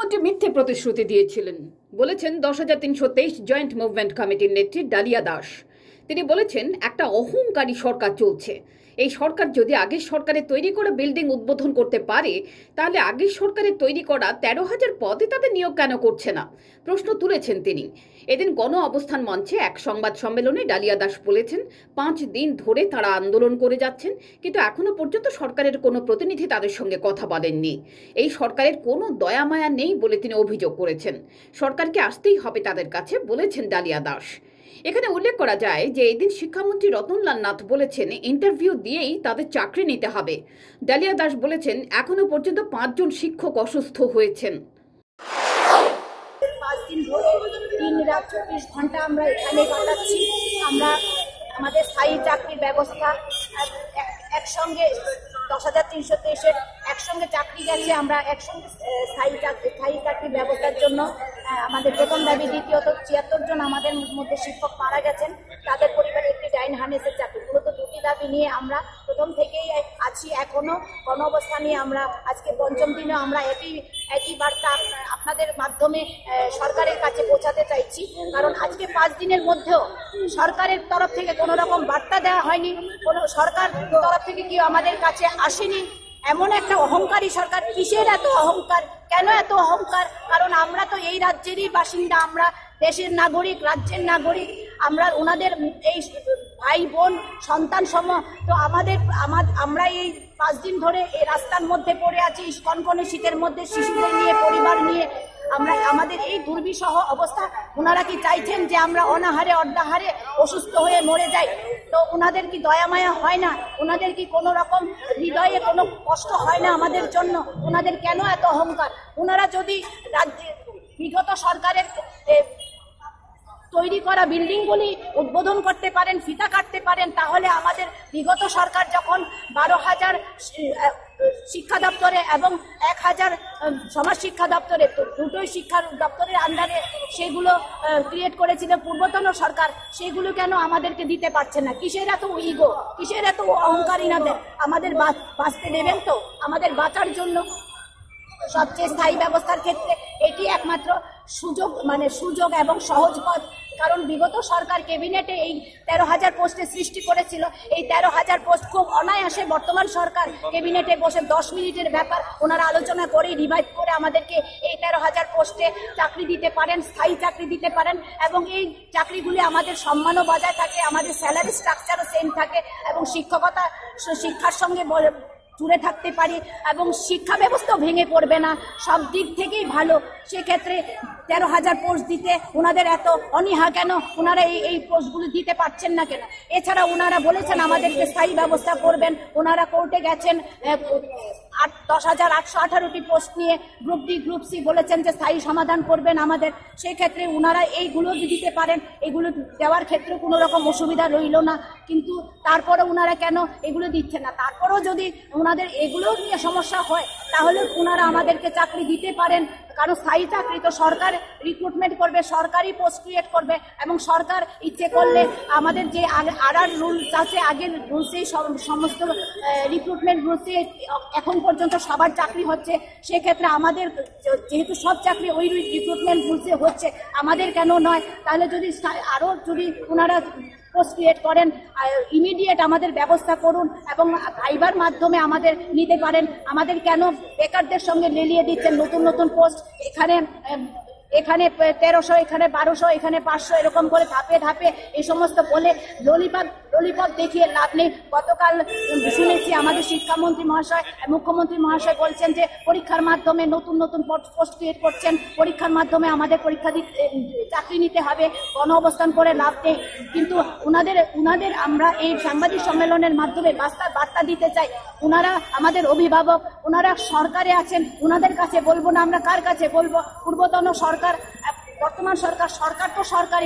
শিক্ষামন্ত্রী মিথ্যে প্রতিশ্রুতি দিয়েছিলেন বলেছেন 10,323 জয়েন্ট মুভমেন্ট কমিটির নেত্রী ডালিয়া দাস। তিনি বলেছেন একটা অহংকারী সরকার চলছে। এই সরকার যদি আগের সরকারের তৈরি করা বিল্ডিং উদ্বোধন করতে পারে তাহলে আগের সরকারের তৈরি করা 13,000 পদে তাদের নিয়োগ কেন করছে না প্রশ্ন তুলেছেন তিনি। এদিন গণ অবস্থান মঞ্চে এক সংবাদ সম্মেলনে ডালিয়া দাস বলেছেন 5 দিন ধরে তারা আন্দোলন করে যাচ্ছেন, কিন্তু এখনো পর্যন্ত সরকারের কোনো প্রতিনিধি তাদের সঙ্গে কথা বলেননি। এই সরকারের কোনো দয়া মায়া নেই বলে তিনি অভিযোগ করেছেন। সরকারকে আসতেই হবে তাদের কাছে বলেছেন ডালিয়া দাস। এখানে উল্লেখ করা যায় যে এদিন শিক্ষামন্ত্রী রতনলাল নাথ বলেছেন ইন্টারভিউ দিয়েই তাদের চাকরি নিতে হবে। ডালিয়া দাস বলেছেন এখনো পর্যন্ত 5 জন শিক্ষক অসুস্থ হয়েছেন। 5 দিন ধরে 3 রাত 24 ঘন্টা আমরা এখানে কাটাচ্ছি। আমরা আমাদের স্থায়ী চাকরির ব্যবস্থা একসঙ্গে 10,323 একসঙ্গে চাকরি গেছে। আমরা একসঙ্গে স্থায়ী চাকরির ব্যবস্থার জন্য আমাদের বেতন দাবি, দ্বিতীয়ত 76 জন আমাদের মধ্যে শিক্ষক মারা গেছেন, তাদের পরিবারে একটি ডাইন হার্নেসের চাকরি। মূলত 2টি দাবি নিয়ে আমরা প্রথম থেকেই আছি। এখনো গণ অবস্থা নিয়ে আমরা আজকে 5ম দিনে আমরা একই বার্তা আপনাদের মাধ্যমে সরকারের কাছে পৌঁছাতে চাইছি। কারণ আজকে 5 দিনের মধ্যেও সরকারের তরফ থেকে কোনো রকম বার্তা দেওয়া হয়নি, কোনো সরকার তরফ থেকে কেউ আমাদের কাছে আসেনি। এমন একটা অহংকারী সরকার। কিসের এত অহংকার, কেন এত অহংকার? কারণ আমরা তো এই রাজ্যেরই বাসিন্দা, আমরা দেশের নাগরিক, রাজ্যের নাগরিক। আমরা ওনাদের এই ভাই বোন সন্তান সম। তো আমরা এই 5 দিন ধরে এই রাস্তার মধ্যে পড়ে আছি, কনকনে শীতের মধ্যে শিশুদের নিয়ে, পরিবার নিয়ে। আমরা আমাদের এই দুর্বিষহ অবস্থা, ওনারা কি চাইছেন যে আমরা অনাহারে অর্ধাহারে অসুস্থ হয়ে মরে যাই? তো ওনাদের কি দয়া মায়া হয় না? ওনাদের কি কোনো রকম হৃদয়ে কোনো কষ্ট হয় না আমাদের জন্য? ওনাদের কেন এত অহংকার? ওনারা যদি রাজ্যে বিগত সরকারের তৈরি করা বিল্ডিংগুলি উদ্বোধন করতে পারেন, ফিতা কাটতে পারেন, তাহলে আমাদের বিগত সরকার যখন 12,000 শিক্ষা দপ্তরে এবং 1,000 সমাজ শিক্ষা দপ্তরে, দুটোই শিক্ষা দপ্তরের আন্ডারে সেগুলো ক্রিয়েট করেছিল পূর্বতন সরকার, সেগুলো কেন আমাদেরকে দিতে পারছে না? কিসের এত ইগো, কিসের এত অহংকার? আমাদের বাঁচতে দেবেন তো? আমাদের বাঁচার জন্য সবচেয়ে স্থায়ী ব্যবস্থার ক্ষেত্রে এটি একমাত্র সুযোগ এবং সহজ পথ। কারণ বিগত সরকার ক্যাবিনেটে এই 13,000 পোস্টের সৃষ্টি করেছিল। এই 13,000 পোস্ট খুব অনায়াসে বর্তমান সরকার ক্যাবিনেটে বসে 10 মিনিটের ব্যাপার ওনারা আলোচনা করে রিভাইভ করে আমাদেরকে এই 13,000 পোস্টে চাকরি দিতে পারেন, স্থায়ী চাকরি দিতে পারেন। এবং এই চাকরিগুলি আমাদের সম্মানও বজায় থাকে, আমাদের স্যালারি স্ট্রাকচারও সেম থাকে এবং শিক্ষার সঙ্গে জুড়ে থাকতে পারি এবং শিক্ষা ব্যবস্থাও ভেঙে পড়বে না। সব দিক থেকেই ভালো। সেক্ষেত্রে 13,000 পোস্ট দিতে ওনাদের এত অনীহা কেন? ওনারা এই পোস্টগুলি দিতে পারছেন না কেন? এছাড়া ওনারা বলেছেন আমাদেরকে স্থায়ী ব্যবস্থা করবেন। ওনারা কোর্টে গেছেন 10,818টি পোস্ট নিয়ে। গ্রুপ ডি, গ্রুপ সি বলেছেন যে স্থায়ী সমাধান করবেন আমাদের। সেক্ষেত্রে ওনারা এইগুলো দিতে পারেন, এগুলো দেওয়ার ক্ষেত্রে কোনো রকম অসুবিধা রইল না। কিন্তু তারপরে ওনারা কেন এগুলো দিচ্ছেন না? তারপরেও যদি ওনাদের এগুলো নিয়ে সমস্যা হয় তাহলে ওনারা আমাদেরকে চাকরি দিতে পারেন। কারণ স্থায়ী চাকরি তো সরকার রিক্রুটমেন্ট করবে, সরকারি পোস্ট ক্রিয়েট করবে এবং সরকার ইচ্ছে করলে আমাদের যে আরআর রুলস আছে, আগের রুলসেই সমস্ত রিক্রুটমেন্ট রুলসে এখন পর্যন্ত সবার চাকরি হচ্ছে। সেক্ষেত্রে আমাদের যেহেতু সব চাকরি ওই রিক্রুটমেন্ট রুলসে হচ্ছে, আমাদের কেন নয়? তাহলে যদি ওনারা পোস্ট ক্রিয়েট করেন, ইমিডিয়েট আমাদের ব্যবস্থা করুন এবং ভাইবার মাধ্যমে আমাদের নিতে পারেন। আমাদের কেন বেকারদের সঙ্গে লেলিয়ে দিচ্ছেন নতুন নতুন পোস্ট? এখানে 1300, এখানে 1200, এখানে 500, এরকম করে ধাপে ধাপে এই সমস্ত বলে ললিপপ দেখিয়ে লাভ নেই। গতকাল শুনেছি আমাদের শিক্ষামন্ত্রী মহাশয়, মুখ্যমন্ত্রী মহাশয় বলছেন যে পরীক্ষার মাধ্যমে নতুন নতুন পোস্ট ক্রিয়েট করছেন, পরীক্ষার মাধ্যমে আমাদের চাকরি নিতে হবে, গণ অবস্থান করে লাভ নেই। কিন্তু উনাদের আমরা এই সাংবাদিক সম্মেলনের মাধ্যমে বার্তা দিতে চাই, ওনারা আমাদের অভিভাবক, ওনারা সরকারে আছেন, ওনাদের কাছে বলবো না আমরা কার কাছে বলবো? পূর্বতন সরকার, বর্তমান সরকার তো সরকারি,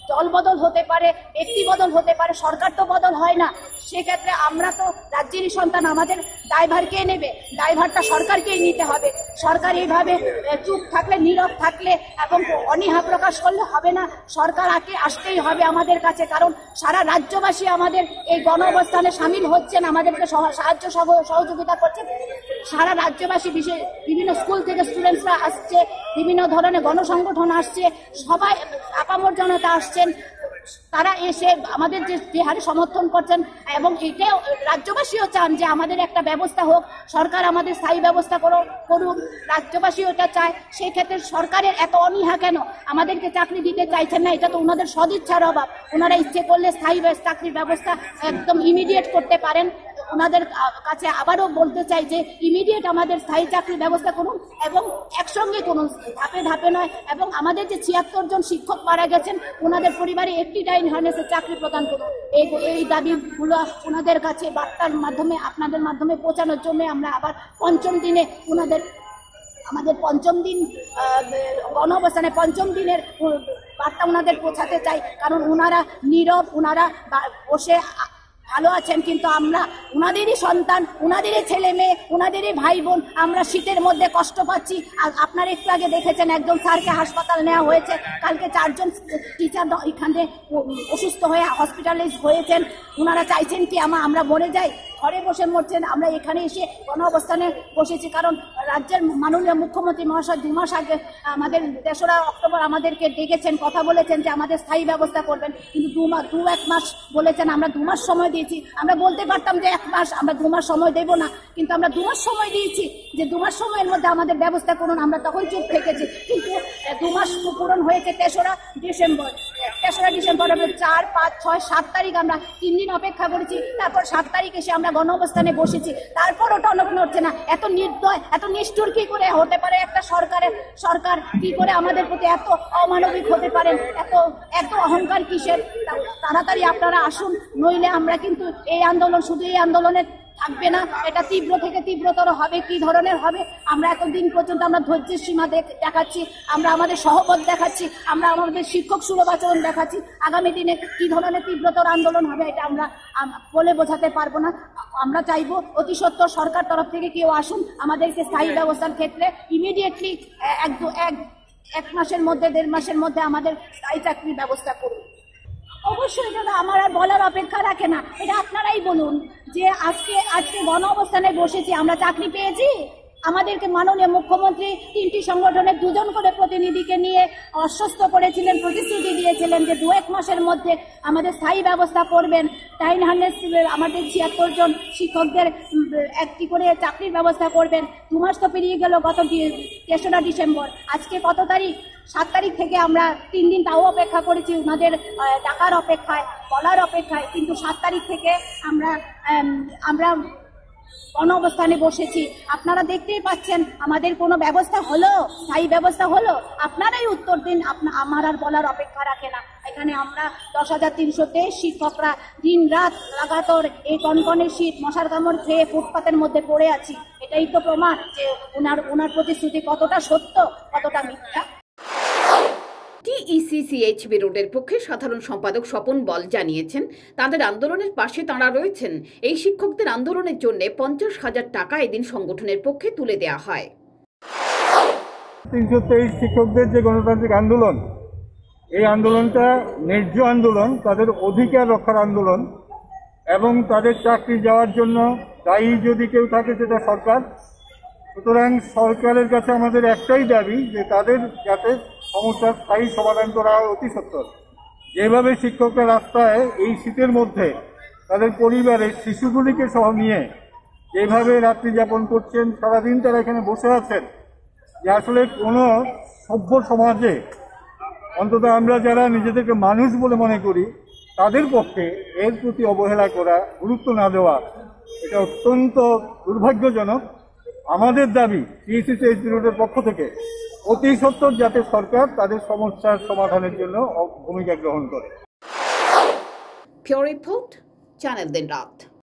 দল বদল হতে পারে, ব্যক্তি বদল হতে পারে, সরকার তো বদল হয় না। সেক্ষেত্রে আমরা তো রাজ্যেরই সন্তান, আমাদের দায়ভার কে নেবে? দায়ভারটা সরকারকেই নিতে হবে। সরকার এইভাবে চুপ থাকলে, নীরব থাকলে এবং অনীহা প্রকাশ করলে হবে না। সরকার আসতেই হবে আমাদের কাছে, কারণ সারা রাজ্যবাসী আমাদের এই গণ অবস্থানে সামিল হচ্ছেন, আমাদেরকে সাহায্য সহযোগিতা করছেন। সারা রাজ্যবাসী বিভিন্ন স্কুল থেকে স্টুডেন্টসরা আসছে, বিভিন্ন ধরনের গণসংগঠন আসছে, সবাই আপামর জনতা আসছেন। তারা এসে আমাদের যে হারে সমর্থন করছেন, এবং এটাও রাজ্যবাসীও চান যে আমাদের একটা ব্যবস্থা হোক, সরকার আমাদের স্থায়ী ব্যবস্থা করুন, রাজ্যবাসীও এটা চায়। সেই ক্ষেত্রে সরকারের এত অনীহা কেন? আমাদেরকে চাকরি দিতে চাইছেন না, এটা তো ওনাদের সদিচ্ছার অভাব। ওনারা ইচ্ছে করলে স্থায়ী চাকরির ব্যবস্থা একদম ইমিডিয়েট করতে পারেন। ওনাদের কাছে আবারও বলতে চাই যে ইমিডিয়েট আমাদের স্থায়ী চাকরির ব্যবস্থা করুন, এবং একসঙ্গে করুন, ধাপে ধাপে নয়। এবং আমাদের যে ৭৬ জন শিক্ষক মারা গেছেন, ওনাদের পরিবারে একটি টাইম হার্নেসের চাকরি প্রদান করুন। এই দাবিগুলো ওনাদের কাছে বার্তার মাধ্যমে, আপনাদের মাধ্যমে পৌঁছানোর জন্য আমরা আবার পঞ্চম দিনে আমাদের পঞ্চম দিন গণ অবস্থানে পঞ্চম দিনের বার্তা ওনাদের পৌঁছাতে চাই। কারণ ওনারা নীরব, ওনারা বসে ভালো আছেন, কিন্তু আমরা ওনাদেরই সন্তান, ওনাদেরই ছেলে মেয়ে, ওনাদেরই ভাই বোন, আমরা শীতের মধ্যে কষ্ট পাচ্ছি। আর আপনারা একটু আগে দেখেছেন একজন স্যারকে হাসপাতাল নেওয়া হয়েছে, কালকে 4 জন টিচার এখানে অসুস্থ হয়ে হসপিটালাইজ হয়েছেন। ওনারা চাইছেন কি আমরা মরে যাই? ঘরে বসে মরছেন। আমরা এখানে এসে গণ অবস্থানে বসেছি কারণ রাজ্যের মাননীয় মুখ্যমন্ত্রী মহাশয় 2 মাস আগে আমাদের 3রা অক্টোবর আমাদেরকে ডেকেছেন, কথা বলেছেন যে আমাদের স্থায়ী ব্যবস্থা করবেন, কিন্তু 1 মাস বলেছেন। আমরা 2 মাস সময় দিয়েছি। আমরা বলতে পারতাম যে 1 মাস, আমরা 2 মাস সময় দেব না, কিন্তু আমরা 2 মাস সময় দিয়েছি যে 2 মাস সময়ের মধ্যে আমাদের ব্যবস্থা করুন। আমরা তখন চুপ থেকেছি, কিন্তু 2 মাস পূরণ হয়েছে 3রা ডিসেম্বর। 3রা ডিসেম্বর 4, 5, 6, 7 তারিখ আমরা 3 দিন অপেক্ষা করেছি। তারপর 7 তারিখ এসে আমরা গণ অবস্থানে বসেছি। তারপর ওটা নড়ছে না। এত নির্দয়, এত নিষ্ঠুর কি করে হতে পারে একটা সরকার? কি করে আমাদের প্রতি এত অমানবিক হতে পারেন? এত অহংকার কিসের? তাড়াতাড়ি আপনারা আসুন, নইলে আমরা কিন্তু এই আন্দোলন শুধু এই আন্দোলনে থাকবে না, এটা তীব্র থেকে তীব্রতর হবে। কি ধরনের হবে? আমরা এতদিন পর্যন্ত আমরা ধৈর্যের সীমা দেখাচ্ছি, আমরা আমাদের সহবত দেখাচ্ছি, আমরা আমাদের শিক্ষক সুলভ আচরণ দেখাচ্ছি। আগামী দিনে কি ধরনের তীব্রতর আন্দোলন হবে এটা আমরা বলে বোঝাতে পারবো না। আমরা চাইবো অতি সত্বর সরকার তরফ থেকে কেউ আসুন, আমাদেরকে স্থায়ী ব্যবস্থার ক্ষেত্রে ইমিডিয়েটলি 1 মাসের মধ্যে, 1.5 মাসের মধ্যে আমাদের স্থায়ী চাকরির ব্যবস্থা করুন। অবশ্যই দাদা, আমার আর বলার অপেক্ষা রাখে না। এটা আপনারাই বলুন যে আজকে গণ অবস্থানে বসেছি, আমরা চাকরি পেয়েছি। আমাদেরকে মাননীয় মুখ্যমন্ত্রী 3টি সংগঠনের 2 জন করে প্রতিনিধিকে নিয়ে আশ্বস্ত করেছিলেন, প্রতিশ্রুতি দিয়েছিলেন যে 2-1 মাসের মধ্যে আমাদের স্থায়ী ব্যবস্থা করবেন। টাইম হার্নেস আমাদের 76 জন শিক্ষকদের একটি করে চাকরির ব্যবস্থা করবেন। 2 মাস তো পেরিয়ে গেল, গত 3রা ডিসেম্বর। আজকে কত তারিখ? 7 তারিখ থেকে আমরা 3 দিন তাও অপেক্ষা করেছি, ওনাদের ডাকার অপেক্ষায়, বলার অপেক্ষায়। কিন্তু 7 তারিখ থেকে আমরা গণ অবস্থানে বসেছি। আপনারা দেখতেই পাচ্ছেন আমাদের কোনো ব্যবস্থা হলো, স্থায়ী ব্যবস্থা হলো? আপনারাই উত্তর দিন। আমার আর বলার অপেক্ষা রাখে না। এখানে আমরা 10,323 শিক্ষকরা দিন রাত লাগাতার এই কনকনে শীত, মশার কামড় খেয়ে ফুটপাতের মধ্যে পড়ে আছি। এটাই তো প্রমাণ যে ওনার প্রতিশ্রুতি কতটা সত্য, কতটা মিথ্যা। টিইসিসিএইচবি রোডের পক্ষে সাধারণ সম্পাদক স্বপন বল জানিয়েছেন, তাদের আন্দোলনের পাশে তাঁরা রয়েছেন। এই শিক্ষকদের আন্দোলনের জন্য 50,000 টাকা এদিন সংগঠনের পক্ষে তুলে দেওয়া হয়। 323 শিক্ষকদের যে গণতান্ত্রিক আন্দোলন, এই আন্দোলনটা ন্যায্য আন্দোলন, তাদের অধিকার রক্ষার আন্দোলন, এবং তাদের চাকরি যাওয়ার জন্য দায়ী যদি কেউ থাকে সেটা সরকার। সুতরাং সরকারের কাছে আমাদের একটাই দাবি যে তাদের যাতে সমস্যার স্থায়ী সমাধান করা হয় অতি সত্বর। যেভাবে শিক্ষকরা রাস্তায় এই শীতের মধ্যে তাদের পরিবারের শিশুগুলিকে সহ নিয়ে যেভাবে রাত্রি যাপন করছেন, সারাদিন তারা এখানে বসে আছেন, যে আসলে কোনো সভ্য সমাজে অন্তত আমরা যারা নিজেদেরকে মানুষ বলে মনে করি তাদের পক্ষে এর প্রতি অবহেলা করা, গুরুত্ব না দেওয়া, এটা অত্যন্ত দুর্ভাগ্যজনক। আমাদের দাবি টিইসিসিএইচবি রোডের পক্ষ থেকে অতি সত্বর যাতে সরকার তাদের সমস্যার সমাধানের জন্য ভূমিকা গ্রহণ করে। Pure Report, চ্যানেল দিন রাত।